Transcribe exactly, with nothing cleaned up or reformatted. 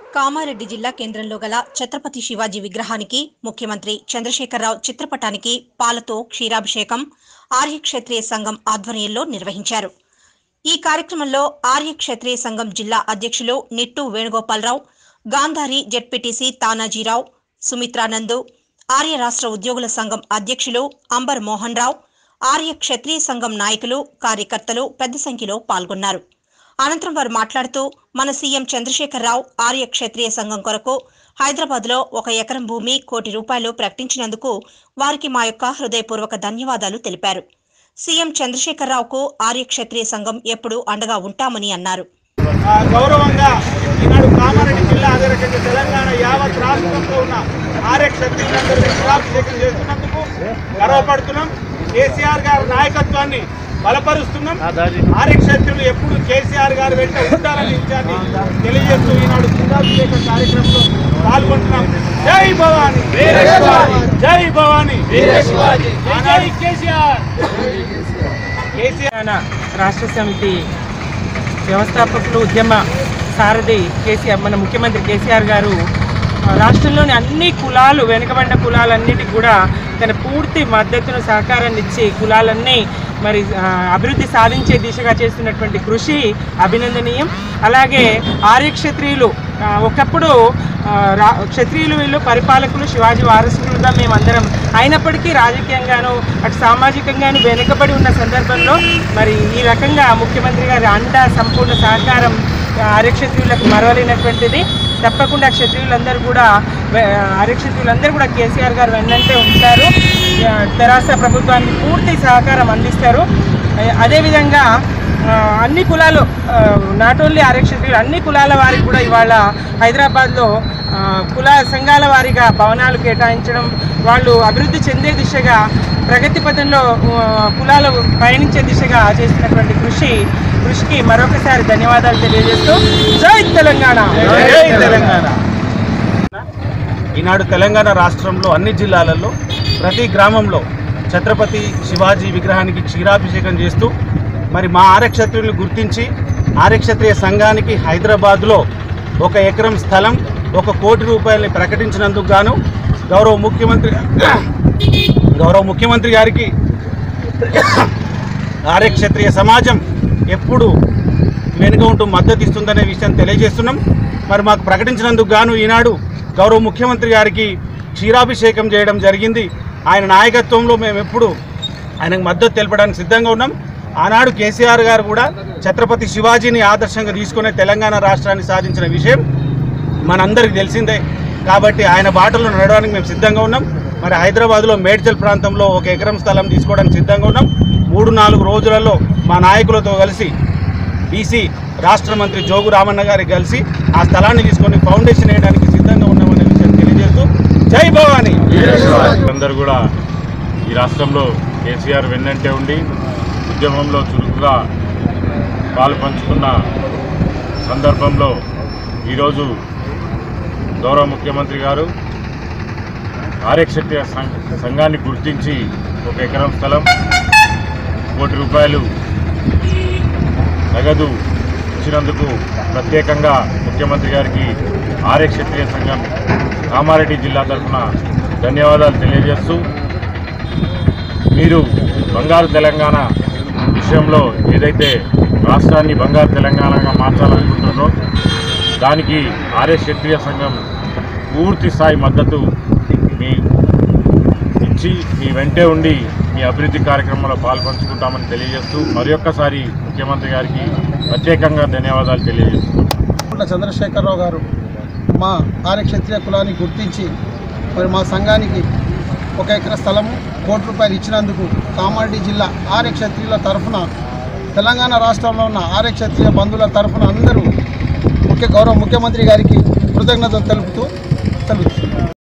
కామారెడ్డి జిల్లా కేంద్రంలో గల ఛత్రపతి శివాజీ విగ్రహానికి ముఖ్యమంత్రి చంద్రశేఖరరావు చిత్రపటానికి పాలతో క్షీరాభిషేకం ఆర్యక్షత్రియ సంఘం ఆధ్వర్యంలో నిర్వహించారు. ఈ కార్యక్రమంలో ఆర్యక్షత్రియ సంఘం జిల్లా అధ్యక్షులు నిట్టు వేణుగోపాలరావు, గాంధారి జెడ్పీటీసీ తానాజీరావు, సుమిత్రానందు, ఆర్య రాష్ట్ర ఉద్యోగుల సంఘం అధ్యక్షులు అంబర్ మోహన్ రావు, ఆర్య క్షత్రియ సంఘం నాయకులు, కార్యకర్తలు పెద్ద సంఖ్యలో పాల్గొన్నారు. అనంతరం వారు మాట్లాడుతూ, మన సీఎం చంద్రశేఖరరావు ఆర్య క్షత్రియ సంఘం కొరకు హైదరాబాద్లో ఒక ఎకరం భూమి కోటి రూపాయలు ప్రకటించినందుకు వారికి మా యొక్క హృదయపూర్వక ధన్యవాదాలు తెలిపారు. సీఎం చంద్రశేఖరరావుకు ఆర్య క్షత్రియ సంఘం ఎప్పుడూ అండగా ఉంటామని అన్నారు. గౌరవంగా ఈనాడు కామారెడ్డి జిల్లా అదే రకంగా తెలంగాణ యావత్ రాష్ట్రంలో ఉన్న ఆర్య క్షత్రియులందరూ క్షీరాభిషేకం చేస్తున్నందుకు గర్వపడుతున్నాం. కేసీఆర్ గారి నాయకత్వాన్ని బలపరుస్తున్నాం. ఆర్య క్షత్రియులు ఎప్పుడు కేసీఆర్ గారు వెంట ఉంటారని విషయాన్ని తెలియజేస్తూ ఈనాడు క్షీరాభిషేక కార్యక్రమంలో పాల్గొంటున్నాం. జై భవానీ, జై భవానీ, జై కేసీఆర్. కేసీఆర్ రాష్ట్ర సమితి వ్యవస్థాపకులు ఉద్యమ సారథి కేసీఆర్, మన ముఖ్యమంత్రి కేసీఆర్ గారు రాష్ట్రంలోని అన్ని కులాలు, వెనుకబడిన కులాలన్నిటికీ కూడా తన పూర్తి మద్దతును, సహకారాన్ని ఇచ్చి కులాలన్నీ మరి అభివృద్ధి సాధించే దిశగా చేస్తున్నటువంటి కృషి అభినందనీయం. అలాగే ఆర్యక్షత్రియులు ఒకప్పుడు క్షత్రియులు వీళ్ళు పరిపాలకులు, శివాజీ వారసులుగా మేమందరం అయినప్పటికీ రాజకీయంగాను అటు సామాజికంగాను వెనుకబడి ఉన్న సందర్భంలో మరి ఈ రకంగా ముఖ్యమంత్రి గారి అండ, సంపూర్ణ సహకారం ఆర్యక్షత్రియులకు మరవలేనటువంటిది. తప్పకుండా క్షత్రియులందరూ కూడా ఆర్యక్షత్రియులందరూ కూడా కేసీఆర్ గారు వెన్నంటే ఉంటారు. తెరాస ప్రభుత్వానికి పూర్తి సహకారం అందిస్తారు. అదేవిధంగా అన్ని కులాలు, నాట్ ఓన్లీ ఆర్యక్షత్రియులు, అన్ని కులాల వారికి కూడా ఇవాళ హైదరాబాద్లో కుల సంఘాల వారీగా భవనాలు కేటాయించడం, వాళ్ళు అభివృద్ధి చెందే దిశగా, ప్రగతి పథంలో కులాలు పయనించే దిశగా చేస్తున్నటువంటి కృషి కృషికి మరొకసారి ధన్యవాదాలు తెలియజేస్తూ జై తెలంగాణ, జై తెలంగాణ. ఈనాడు తెలంగాణ రాష్ట్రంలో అన్ని జిల్లాలలో ప్రతి గ్రామంలో ఛత్రపతి శివాజీ విగ్రహానికి క్షీరాభిషేకం చేస్తూ మరి మా ఆర్యక్షత్రియులను గుర్తించి ఆర్యక్షత్రియ సంఘానికి హైదరాబాద్లో ఒక ఎకరం స్థలం ఒక కోటి రూపాయలని ప్రకటించినందుకు గాను గౌరవ ముఖ్యమంత్రి గౌరవ ముఖ్యమంత్రి గారికి ఆర్యక్షత్రియ సమాజం ఎప్పుడు వెనుక ఉంటూ మద్దతు ఇస్తుందనే విషయం తెలియజేస్తున్నాం. మరి మాకు ప్రకటించినందుకు గాను ఈనాడు గౌరవ ముఖ్యమంత్రి గారికి క్షీరాభిషేకం చేయడం జరిగింది. ఆయన నాయకత్వంలో మేము ఎప్పుడు ఆయనకు మద్దతు తెలపడానికి సిద్ధంగా ఉన్నాం. ఆనాడు కేసీఆర్ గారు కూడా ఛత్రపతి శివాజీని ఆదర్శంగా తీసుకునే తెలంగాణ రాష్ట్రాన్ని సాధించిన విషయం మనందరికీ తెలిసిందే. కాబట్టి ఆయన బాటలో నడవడానికి మేము సిద్ధంగా ఉన్నాం. మరి హైదరాబాద్లో మేడ్చల్ ప్రాంతంలో ఒక ఎకరం స్థలం తీసుకోవడానికి సిద్ధంగా ఉన్నాం. మూడు నాలుగు రోజులలో మా నాయకులతో కలిసి బీసీ రాష్ట్ర మంత్రి జోగు రామన్న గారికి కలిసి ఆ స్థలాన్ని తీసుకొని ఫౌండేషన్ వేయడానికి సిద్ధంగా ఉన్నామనే విషయం తెలియజేస్తూ జై భవానీ. అందరూ కూడా ఈ రాష్ట్రంలో కేసీఆర్ వెన్నంటే ఉండి ఉద్యమంలో చురుకుగా పాలు పంచుకున్న సందర్భంలో ఈరోజు గౌరవ ముఖ్యమంత్రి గారు ఆర్యక్షత్రియ సంఘాన్ని గుర్తించి ఒక ఎకరం స్థలం కోటి రూపాయలు నగదు ఇచ్చినందుకు ప్రత్యేకంగా ముఖ్యమంత్రి గారికి ఆర్యక్షత్రియ సంఘం కామారెడ్డి జిల్లా తరఫున ధన్యవాదాలు తెలియజేస్తూ, మీరు బంగారు తెలంగాణ విషయంలో ఏదైతే రాష్ట్రాన్ని బంగారు తెలంగాణగా మార్చాలనుకుంటున్నారో దానికి ఆర్యక్షత్రియ సంఘం పూర్తి స్థాయి మద్దతు మీ ఇచ్చి మీ వెంటే ఉండి మీ అభివృద్ధి కార్యక్రమంలో పాల్పంచుకుంటామని తెలియజేస్తూ మరి ఒక్కసారి ముఖ్యమంత్రి గారికి ప్రత్యేకంగా ధన్యవాదాలు తెలియజేస్తున్నాం. చంద్రశేఖరరావు గారు మా ఆర్యక్షత్రియ కులాన్ని గుర్తించి మరి మా సంఘానికి ఒక ఎకర స్థలము కోటి రూపాయలు ఇచ్చినందుకు కామారెడ్డి జిల్లా ఆర్యక్షత్రియుల తరఫున, తెలంగాణ రాష్ట్రంలో ఉన్న ఆర్యక్షత్రియ బంధువుల తరఫున అందరూ ముఖ్య గౌరవ ముఖ్యమంత్రి గారికి కృతజ్ఞతలు తెలుపుతూ తెలుపుతున్నాం.